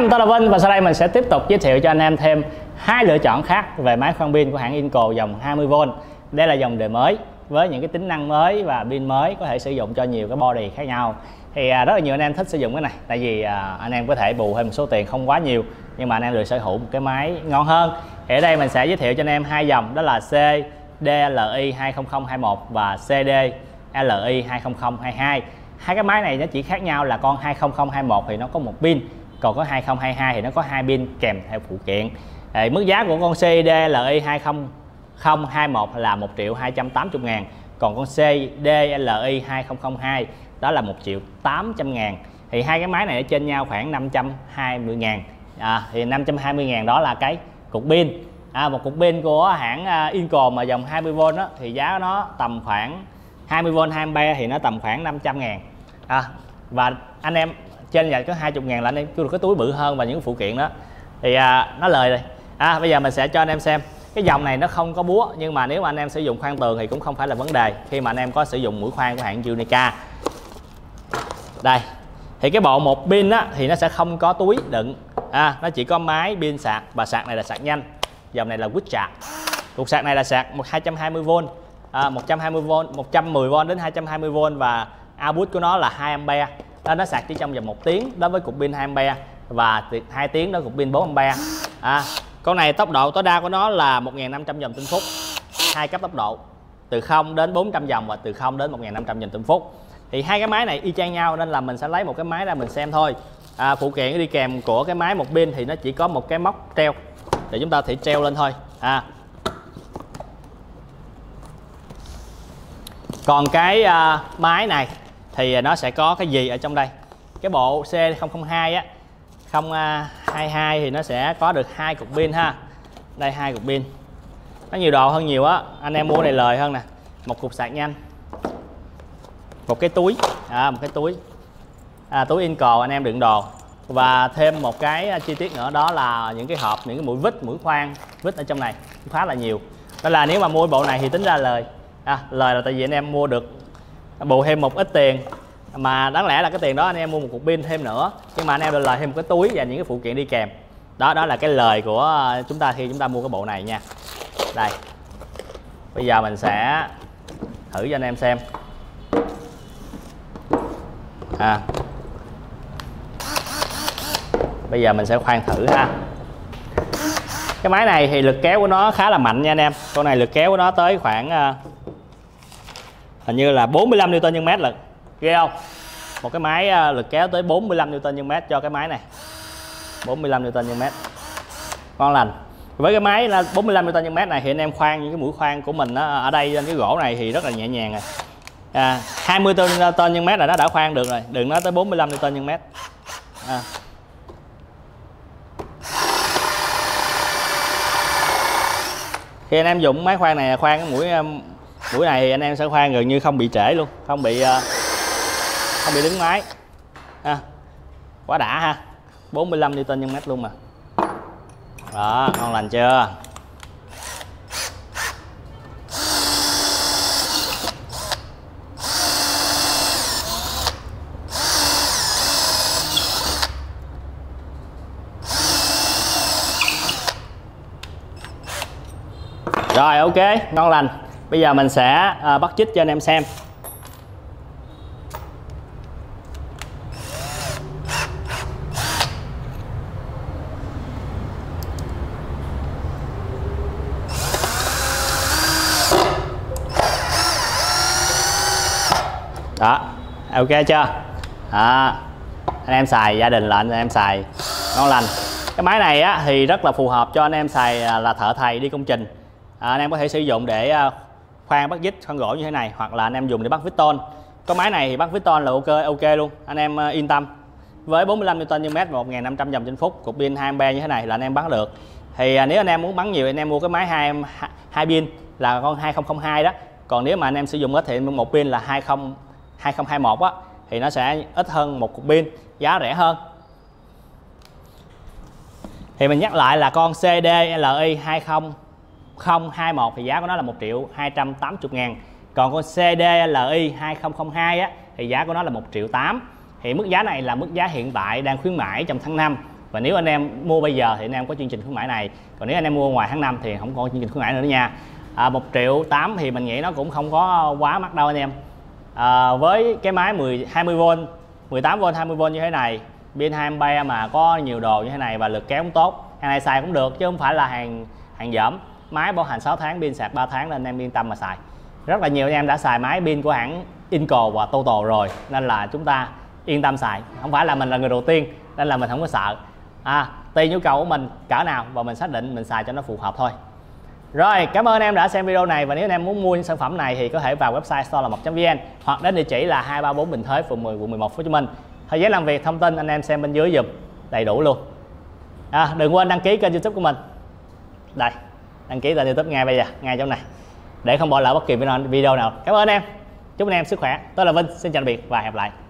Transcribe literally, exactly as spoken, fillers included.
em tôi là Vinh và sau đây mình sẽ tiếp tục giới thiệu cho anh em thêm hai lựa chọn khác về máy khoan pin của hãng Inco dòng hai mươi vôn. Đây là dòng đời mới với những cái tính năng mới và pin mới, có thể sử dụng cho nhiều cái body khác nhau. Thì rất là nhiều anh em thích sử dụng cái này, tại vì anh em có thể bù thêm một số tiền không quá nhiều, nhưng mà anh em được sở hữu một cái máy ngon hơn. Thì ở đây mình sẽ giới thiệu cho anh em hai dòng, đó là C D L I hai không không hai một và C D L I hai không không hai hai. Hai cái máy này nó chỉ khác nhau là con hai không không hai một thì nó có một pin, còn có hai không hai hai thì nó có hai pin kèm theo phụ kiện. Thì mức giá của con C D L I hai không không hai một là một triệu hai trăm tám mươi ngàn, còn con C D L I hai không không hai đó là một triệu tám trăm ngàn. Thì hai cái máy này ở trên nhau khoảng năm trăm hai mươi ngàn. À, thì năm trăm hai mươi ngàn đó là cái cục pin. À, một cục pin của hãng Inco mà dòng hai mươi vôn đó, thì giá nó tầm khoảng hai mươi vôn hai ampere thì nó tầm khoảng năm trăm ngàn. À, và anh em trên nhà có hai mươi ngàn là anh em có được cái túi bự hơn và những phụ kiện đó. Thì à, nó lời rồi. À, bây giờ mình sẽ cho anh em xem. Cái dòng này nó không có búa, nhưng mà nếu mà anh em sử dụng khoan tường thì cũng không phải là vấn đề, khi mà anh em có sử dụng mũi khoan của hãng Unica. Đây. Thì cái bộ một pin á thì nó sẽ không có túi đựng. À, nó chỉ có máy, pin, sạc, và sạc này là sạc nhanh. Dòng này là quick sạc. Cục sạc này là sạc hai trăm hai mươi vôn, à, một trăm hai mươi vôn, một trăm mười vôn đến hai trăm hai mươi vôn, và output của nó là hai ampere. Đó, nó sạc chỉ trong vòng một tiếng đối với cục pin hai ampere, và hai tiếng đối với cục pin bốn ampere. À, con này tốc độ tối đa của nó là một nghìn năm trăm vòng trên phút, hai cấp tốc độ từ không đến bốn trăm vòng và từ không đến một nghìn năm trăm vòng trên phút. Thì hai cái máy này y chang nhau nên là mình sẽ lấy một cái máy ra mình xem thôi. À, phụ kiện đi kèm của cái máy một pin thì nó chỉ có một cái móc treo để chúng ta thể treo lên thôi. À, còn cái uh, máy này thì nó sẽ có cái gì ở trong đây. Cái bộ C không không hai á, không hai hai thì nó sẽ có được hai cục pin ha. Đây, hai cục pin. Nó nhiều đồ hơn nhiều á, anh em mua này lời hơn nè. Một cục sạc nhanh, một cái túi, à, một cái túi à, túi Inco anh em đựng đồ, và thêm một cái chi tiết nữa, đó là những cái hộp, những cái mũi vít, mũi khoan vít ở trong này cũng khá là nhiều. Đó là nếu mà mua bộ này thì tính ra lời. À, lời là tại vì anh em mua được bù thêm một ít tiền, mà đáng lẽ là cái tiền đó anh em mua một cục pin thêm nữa, nhưng mà anh em được lời thêm một cái túi và những cái phụ kiện đi kèm. Đó, đó là cái lời của chúng ta khi chúng ta mua cái bộ này nha. Đây, bây giờ mình sẽ thử cho anh em xem. À, bây giờ mình sẽ khoan thử ha. Cái máy này thì lực kéo của nó khá là mạnh nha anh em. Con này lực kéo của nó tới khoảng uh, hình như là bốn mươi lăm Newton trên mét lực. Ghê không? Một cái máy uh, lực kéo tới bốn mươi lăm Newton trên mét cho cái máy này. bốn mươi lăm Newton trên mét. Ngon lành. Với cái máy là bốn mươi lăm Newton trên mét này thì anh em khoan những cái mũi khoan của mình đó, ở đây trên cái gỗ này thì rất là nhẹ nhàng rồi. À, hai mươi Newton trên mét là nó đã khoan được rồi, đừng nói tới bốn mươi lăm Newton trên mét. À. Khi anh em dùng máy khoan này, khoan cái mũi mũi này thì anh em sẽ khoan gần như không bị trễ luôn, không bị không bị đứng máy. À, quá đã ha. bốn mươi lăm Newton trên mét luôn mà. Đó, ngon lành chưa? Rồi, ok, ngon lành. Bây giờ mình sẽ uh, bắt chích cho anh em xem. Đó, ok chưa? Đó, anh em xài gia đình là anh em xài ngon lành. Cái máy này á thì rất là phù hợp cho anh em xài là thợ thầy đi công trình. À, anh em có thể sử dụng để uh, khoan bắt vít, khoan gỗ như thế này, hoặc là anh em dùng để bắt vít tôn. Cái máy này thì bắt vít tôn là ok ok luôn, anh em uh, yên tâm. Với bốn mươi lăm Newton trên mét và một nghìn năm trăm vòng trên phút, cục pin hai ampere như thế này là anh em bắn được. Thì uh, nếu anh em muốn bắn nhiều anh em mua cái máy hai hai pin là con hai không không hai đó. Còn nếu mà anh em sử dụng ít thì một pin là hai không hai một á, thì nó sẽ ít hơn một cục pin, giá rẻ hơn. Thì mình nhắc lại là con C D L I hai không không hai một thì giá của nó là một triệu hai trăm tám mươi ngàn. Còn con C D L I hai không không hai á, thì giá của nó là một triệu tám. Thì mức giá này là mức giá hiện tại đang khuyến mãi trong tháng năm. Và nếu anh em mua bây giờ thì anh em có chương trình khuyến mãi này, còn nếu anh em mua ngoài tháng năm thì không có chương trình khuyến mãi nữa nha. à, một triệu tám thì mình nghĩ nó cũng không có quá mắc đâu anh em. à, với cái máy mười hai mươi vôn mười tám vôn hai mươi vôn như thế này, pin hai ampere mà có nhiều đồ như thế này và lực kéo cũng tốt, hàng này xài cũng được chứ không phải là hàng hàng dởm. Máy bảo hành sáu tháng, pin sạc ba tháng nên anh em yên tâm mà xài. Rất là nhiều anh em đã xài máy pin của hãng Inco và Total rồi nên là chúng ta yên tâm xài, không phải là mình là người đầu tiên nên là mình không có sợ. à, tùy nhu cầu của mình cỡ nào và mình xác định mình xài cho nó phù hợp thôi. Rồi, cảm ơn anh em đã xem video này, và nếu anh em muốn mua những sản phẩm này thì có thể vào website store là một chấm vn hoặc đến địa chỉ là hai ba bốn Bình Thới, phường mười, quận mười một, Hồ Chí Minh. Thời gian làm việc, thông tin anh em xem bên dưới dùm đầy đủ luôn. à, đừng quên đăng ký kênh YouTube của mình. Đây, đăng ký kênh YouTube ngay bây giờ, ngay chỗ này để không bỏ lỡ bất kỳ video nào. Cảm ơn anh em, chúc anh em sức khỏe. Tôi là Vinh, xin chào tạm biệt và hẹn gặp lại.